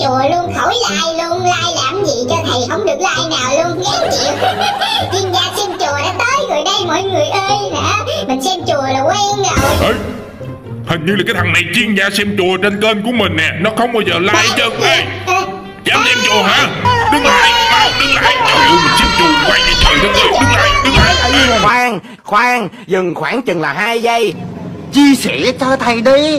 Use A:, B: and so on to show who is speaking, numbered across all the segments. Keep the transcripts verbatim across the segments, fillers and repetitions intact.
A: chùa luôn, khỏi like luôn. Like làm gì cho thầy không được like nào luôn, ghét chịu. Chuyên gia xem chùa đã tới rồi đây mọi người ơi. Hả? Mình xem chùa là quen rồi.
B: Ê, hình như là cái thằng này chuyên gia xem chùa trên kênh của mình nè. Nó không bao giờ like chân. Ê, dám xem chùa hả? Đứng lại, mau đứng lại. Trời ơi, mình xem chùa quay đi trời đất ơi. Đứng lại, đứng lại.
C: Khoan, khoan, dừng khoảng chừng là hai giây. Chia sẻ cho thầy đi.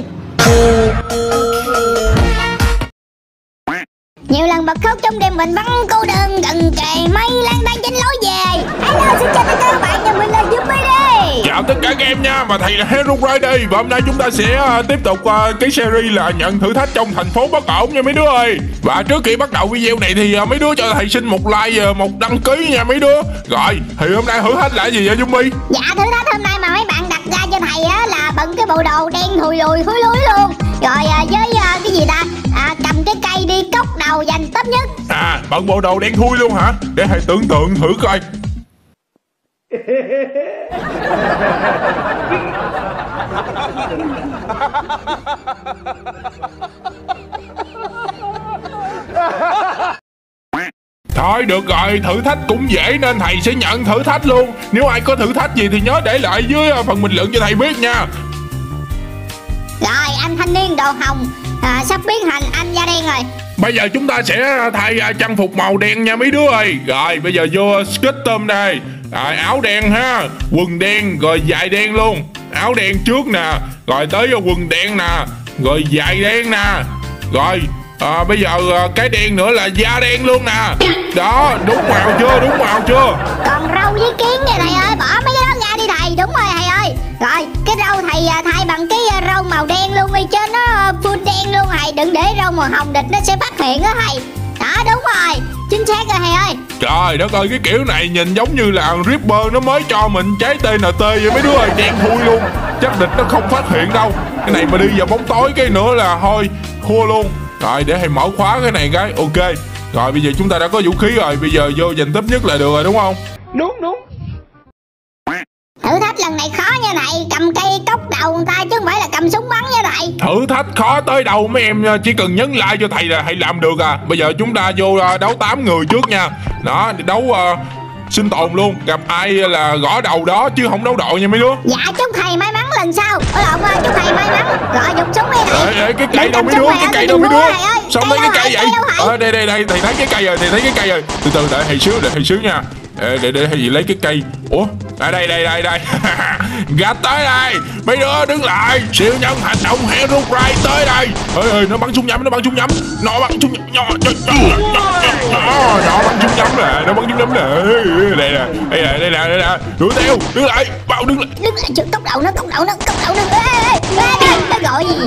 A: Nhiều lần bật khóc trong đêm mình bắn cô đơn gần kề mây lang thang trên lối về. Hello, xin chào tất cả các bạn, nhà mình là Yumi đây.
B: Chào tất cả các em nha, và thầy là Hero Rider. Và hôm nay chúng ta sẽ uh, tiếp tục uh, cái series là nhận thử thách trong thành phố bất ổn nha mấy đứa ơi. Và trước khi bắt đầu video này thì uh, mấy đứa cho thầy xin một like, uh, một đăng ký nha mấy đứa. Rồi, thì hôm nay thử thách là gì vậy Yumi?
A: Dạ, thử thách hôm nay mà mấy bạn đặt ra cho thầy á là bận cái bộ đồ đen thùi lùi thúi lúi luôn. Rồi uh, với uh, cái gì ta? À, cầm cái cây đi cốc đầu giành top nhất.
B: À, bận bộ đồ đen thui luôn hả? Để thầy tưởng tượng thử coi. Thôi được rồi, thử thách cũng dễ nên thầy sẽ nhận thử thách luôn. Nếu ai có thử thách gì thì nhớ để lại dưới phần bình luận cho thầy biết nha.
A: Rồi, anh thanh niên đồ hồng à, sắp biến thành anh da đen rồi.
B: Bây giờ chúng ta sẽ thay trang phục màu đen nha mấy đứa ơi. Rồi bây giờ vô costume đây. Rồi áo đen ha, quần đen, rồi giày đen luôn. Áo đen trước nè, rồi tới quần đen nè, rồi giày đen nè. Rồi à, bây giờ cái đen nữa là da đen luôn nè. Đó, đúng màu chưa, đúng màu chưa?
A: Còn râu với kiến nha thầy ơi, bỏ mấy cái đó ra đi thầy. Đúng rồi thầy ơi. Rồi cái râu thầy thay bằng cái râu màu đen luôn, vì trên nó full đen luôn thầy. Đừng để râu màu hồng địch nó sẽ phát hiện đó thầy. Đó đúng rồi, chính xác rồi thầy ơi.
B: Trời đất ơi, cái kiểu này nhìn giống như là Ripper nó mới cho mình trái tê en tê vậy mấy đứa ơi, đen thui luôn. Chắc địch nó không phát hiện đâu. Cái này mà đi vào bóng tối cái nữa là thôi thua luôn. Rồi để thầy mở khóa cái này cái, ok. Rồi bây giờ chúng ta đã có vũ khí rồi, bây giờ vô giành top nhất là được rồi đúng không?
C: Đúng đúng.
A: Thử thách lần này khó nha thầy, cầm cây cốc đầu người ta chứ không phải là cầm súng bắn nha thầy.
B: Thử thách khó tới đâu mấy em chỉ cần nhấn like cho thầy là thầy làm được à. Bây giờ chúng ta vô đấu tám người trước nha. Đó, đấu uh, sinh tồn luôn, gặp ai là gõ đầu đó chứ không đấu đội nha mấy đứa.
A: Dạ chúc thầy may mắn lần sau. Ôi lộn ơi, chúc thầy may mắn. Rồi dùng súng đi thầy.
B: Ê, ê, cái cây đâu mấy đứa, cái cây đâu mấy đứa. Sao mấy cái cây vậy? Ờ đây đây đây, thầy thấy cái cây rồi, thầy thấy cái cây rồi. Từ từ đợi thầy xíu, đợi thầy xíu nha. Để để để thầy gì lấy cái cây. Ủa? À đây đây đây đây. Gạch tới đây. Mấy đứa đứng lại. Siêu nhân hành động Hero Rider tới đây. Ơi ơi, nó bắn súng nhắm, nó bắn súng nhắm. Nó bắn súng nhắm. Nhỏ nhỏ nhỏ bắn súng nhắm nè, nó bắn súng nhắm nè. Đây nè, đây nè, đây nè, đây nè. Đuổi theo, đứng lại, bao đứng lại.
A: Đứng lại, cốc đầu nó, cốc đầu nó, cốc đầu nó. Ê ê ê, nó gọi gì?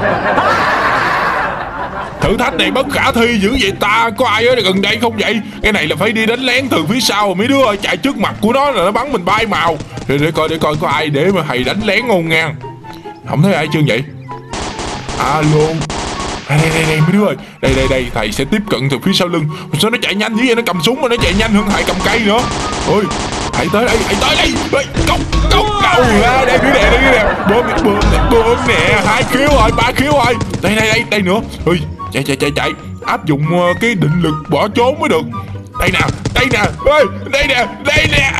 B: Thử thách này bất khả thi dữ vậy ta. Có ai ở gần đây không vậy? Cái này là phải đi đánh lén từ phía sau. Mấy đứa ơi, chạy trước mặt của nó là nó bắn mình bay màu. Để, để coi để coi có ai để mà thầy đánh lén ngôn ngang. Không thấy ai chưa vậy? À luôn. Đây đây đây, đây mấy đứa ơi. Đây đây đây, thầy sẽ tiếp cận từ phía sau lưng. Sao nó chạy nhanh dữ vậy? Nó cầm súng mà nó chạy nhanh hơn thầy cầm cây nữa. Ôi, thầy tới đây, thầy tới đây. Ê, cốc cốc đầu ra đây đứa nè, đây đứa nè. Bơm bơm bơm nè, hai khiếu rồi, ba khiếu rồi. Đây đây đây, đây nữa. Ôi, chạy chạy chạy chạy, áp dụng uh, cái định lực bỏ trốn mới được. Đây nè, đây nè, ơi, đây nè, đây nè.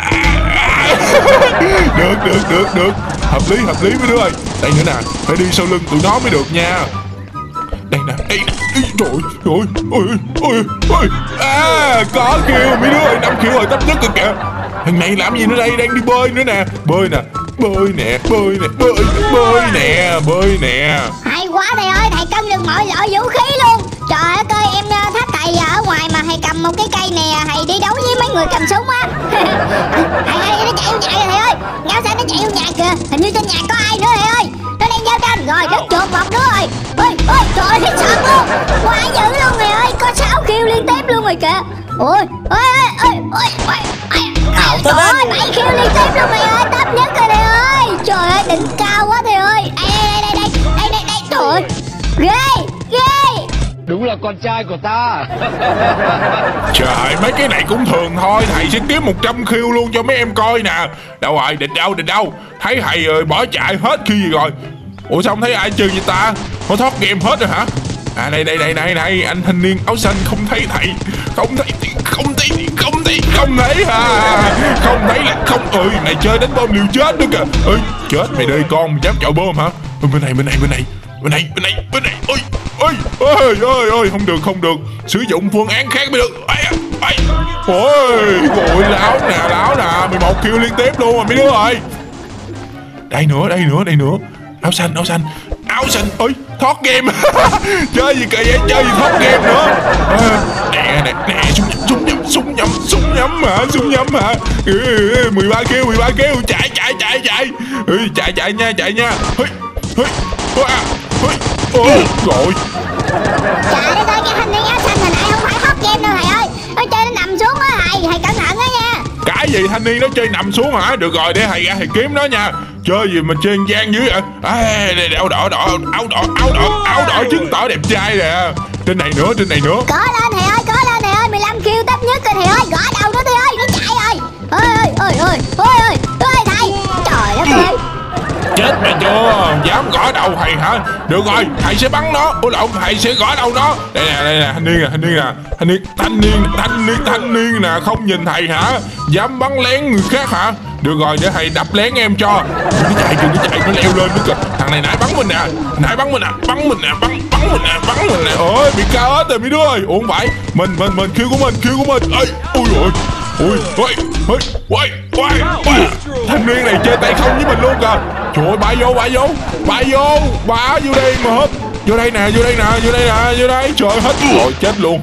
B: Được được được được, hợp lý hợp lý mấy đứa ơi. Đây nữa nè, phải đi sau lưng tụi nó mới được nha. Đây nè, đây nè. Trời ơi, ôi ôi ôi. À, có kêu mấy đứa ơi, năm kêu rồi, tấp nhất rồi kìa. Thằng này làm gì nữa đây, đang đi bơi nữa nè. Bơi nè, bơi nè, bơi nè, bơi bơi nè, bơi nè.
A: Hay quá thầy ơi, thầy cân được mọi loại vũ khí luôn. Trời ơi, coi em thách thầy ở ngoài mà thầy cầm một cái cây nè, thầy đi đấu với mấy người cầm súng á. Thầy ơi, nó chạy vô nhà kìa thầy ơi. Ngáo sao nó chạy vô nhà kìa. Hình như trên nhà có ai nữa thầy ơi. Nó đang giao tranh rồi, rất chuột một đứa rồi. Ôi, ôi, trời ơi, thấy sợ luôn. Quá dữ luôn thầy ơi, có sáu kill liên tiếp luôn rồi kìa. Ôi, ôi, ôi, ôi, ôi, ôi.
C: Ảo
A: Trời ơi, bảy kill liên tiếp luôn thầy ơi, top nhất rồi thầy ơi. Trời ơi, đỉnh cao quá thầy ơi. Đây, đây, đây, đây, đây, đây, đây, trời ơi. Ghê, ghê.
D: Đúng là con trai của ta.
B: Trời, mấy cái này cũng thường thôi. Thầy sẽ kiếm một trăm kill luôn cho mấy em coi nè. Đâu rồi, định đâu, định đâu. Thấy thầy rồi bỏ chạy hết khi gì rồi. Ủa sao không thấy ai chơi vậy ta? Họ thoát game hết rồi hả? À đây đây đây đây đây, anh thanh niên áo xanh không thấy thầy, không thấy không thấy không thấy không thấy à, không thấy là không. Ơi này chơi đánh bom liều chết nữa kìa. Ơi chết mày đây con, mày dám chọi bom hả? Bên này bên này bên này bên này bên này bên này. Ôi ôi ôi ôi ôi không được không được, sử dụng phương án khác mới được. Ây, ây. Ôi ôi láo nè láo nè, mười một kill liên tiếp luôn rồi mấy đứa ơi. Đây nữa đây nữa đây nữa, áo xanh áo xanh áo xanh. Ôi thoát game. Chơi gì kỳ vậy, chơi gì thoát game nữa. À, nè nè nè súng súng nhắm súng nhắm súng nhắm hả, súng nhắm hả. Ừ, mười ba kill mười ba kill, chạy chạy chạy chạy. Ừ, chạy chạy nha chạy nha. Hây hây hây ôi rồi.
A: Trời đất ơi, cái thanh niên áo xanh hồi nãy không phải hot game đâu thầy ơi, nó chơi nó nằm xuống á thầy, thầy cẩn thận đó nha.
B: Cái gì thanh niên nó chơi nằm xuống hả? Được rồi để thầy ra thầy kiếm nó nha. Chơi gì mà chơi gian dưới vậy? À, đây áo đỏ đỏ áo đỏ áo đỏ áo đỏ chứng tỏ đẹp trai nè. Trên này nữa trên này nữa.
A: Có lên thầy ơi, có lên thầy ơi, mười lăm kill tấp nhất rồi thầy ơi, gõ đầu nó thầy ơi, nó chạy rồi. Ôi ơi ơi ơi ơi ơi thầy, trời đất ơi.
B: Chết mày chưa? Dám gõ đầu thầy hả? Được rồi, thầy sẽ bắn nó. Ủa lộn, thầy sẽ gõ đầu nó. Đây nè, đây nè, thanh niên nè, thanh niên nè, thanh niên, thanh niên, thanh niên, thanh niên nè, không nhìn thầy hả? Dám bắn lén người khác hả? Được rồi, để thầy đập lén em cho. Nó chạy kìa, nó chạy, nó leo lên nữa kìa. Thằng này nãy bắn mình nè, nãy bắn mình nè, bắn mình nè, bắn, bắn mình nè, bắn mình nè. Ôi, bị cao hết rồi mấy đứa ơi. Ủa không phải, mình, mình, mình, kill của mình, kill của mình. Ê, ui ôi. Ui, ui, ui, ui, ui, ui. Thanh niên này chơi tay không với mình luôn kìa. Trời ơi, bả vô, bả vô, bả vô, bả vô đây mà hết. Vô đây nè, vô đây nè, vô đây nè, vô đây. Trời hết rồi, chết luôn.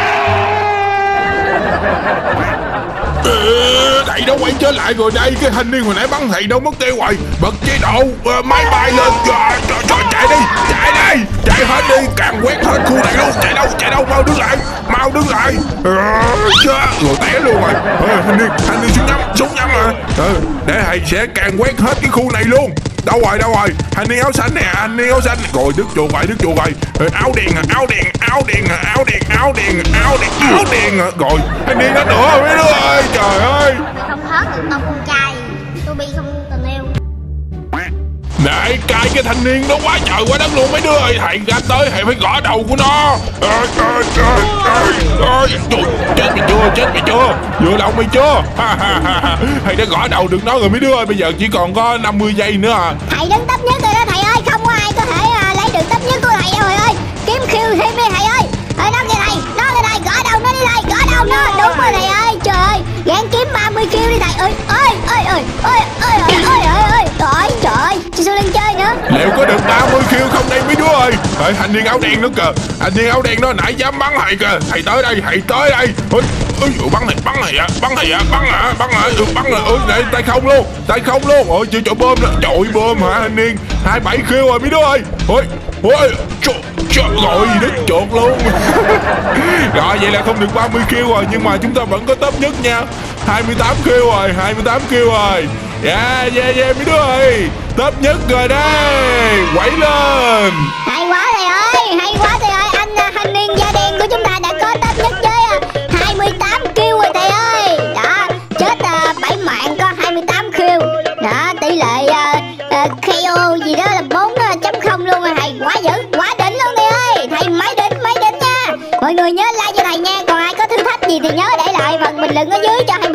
B: Ê, thầy đâu quay trở lại rồi đây. Cái thanh niên hồi nãy bắn thầy đâu mất tiêu rồi. Bật chế độ uh, máy bay lên. Trời, trời, trời, chạy đi, chạy đi, chạy hết đi, càng quét hết khu này luôn. Chạy đâu, chạy đâu, mau đứng lại, mau đứng lại. Chết rồi, té luôn rồi. Ê, thanh niên, thanh niên súng nhắm, súng nhắm mà. Ừ, để thầy sẽ càng quét hết cái khu này luôn. Đâu rồi, đâu rồi, thanh niên áo xanh nè, anh niên áo xanh. Rồi đứt chuột rồi, đứt chuột rồi. Ê, áo đen à, áo đen, áo đen à, áo đen, áo đen, áo đen, áo đen à. Rồi, thanh niên đó nữa mấy đứa ơi, trời ơi.
A: Tôi không hết được tông con trai, tôi bị không tình yêu.
B: Này, cay cái thanh niên đó quá trời quá đất luôn mấy đứa ơi. Thầy ra tới, thầy phải gõ đầu của nó. Ơi, ơi, ơi, ơi, ơi. Trời, chết mày chưa, chết mày chưa. Vừa lòng mày chưa. Ha, ha, ha, ha. Thầy đã gõ đầu được nó rồi mấy đứa ơi. Bây giờ chỉ còn có năm mươi giây nữa à.
A: Thầy đứng tấp nhất rồi đó thầy ơi, không có ai có thể à, lấy được tấp nhất của thầy đâu thầy ơi. Kiếm kill thêm đi thầy ơi. Ơi nó kìa thầy, nó kìa thầy, gõ đầu nó đi thầy, gõ đầu nó. Đúng rồi thầy ơi, trời ơi, gắng kiếm ba mươi kill đi thầy. Ơi, ơi, ơi, ơi, ơi, ơi, ơi, ơi, ơi, ơi. Trời, trời, sao lên chơi nữa.
B: Liệu có được ba mươi kill không đây mấy đứa ơi. Ê, thanh niên áo đen nữa kìa. Thanh niên áo đen đó nãy dám bắn thầy kìa. Thầy tới đây, thầy tới đây. Ôi, ôi, bắn này, bắn này à, bắn này à, bắn hả, bắn hả, ừ, bắn rồi. Ôi, đây, tay không luôn, tay không luôn. Ôi, chưa chọi bơm đó. Trời bơm hả thanh niên. hai mươi bảy kill rồi mấy đứa ơi. Ôi, ôi, trời, trời, rồi đứt chuột luôn. Rồi, vậy là không được ba mươi kill rồi. Nhưng mà chúng ta vẫn có top nhất nha. hai mươi tám kill rồi, hai mươi tám kill rồi. Yeah, yeah, yeah mấy đứa ơi. Top nhất rồi đây. Quẩy lên.
A: Hay quá thầy ơi, hay quá thầy ơi. Anh à, thanh niên da đen của chúng ta đã có top nhất với à, hai mươi tám kill rồi thầy ơi. Đó, chết à, bảy mạng có hai mươi tám kill. Đó, tỷ lệ à, à, ca o gì đó là bốn chấm không luôn rồi thầy. Quá dữ, quá đỉnh luôn thầy ơi. Thầy mấy đỉnh, mấy đỉnh nha. Mọi người nhớ like cho thầy nha. Còn ai có thử thách gì thì nhớ để lại phần bình luận ở dưới cho thầy